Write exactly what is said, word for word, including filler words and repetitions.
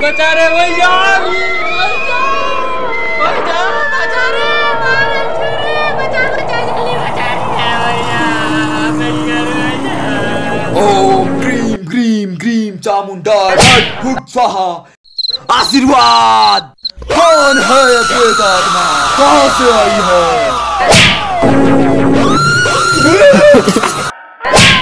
बचा रे भैया, भैया बचा रे, बचा बचा जल्दी बचा रे भैया। ओम ग्रीम ग्रीम ग्रीम चामुंडा फुट स्वाहा। आशीर्वाद। कौन है ये प्रेतात्मा, कहाँ से आई है?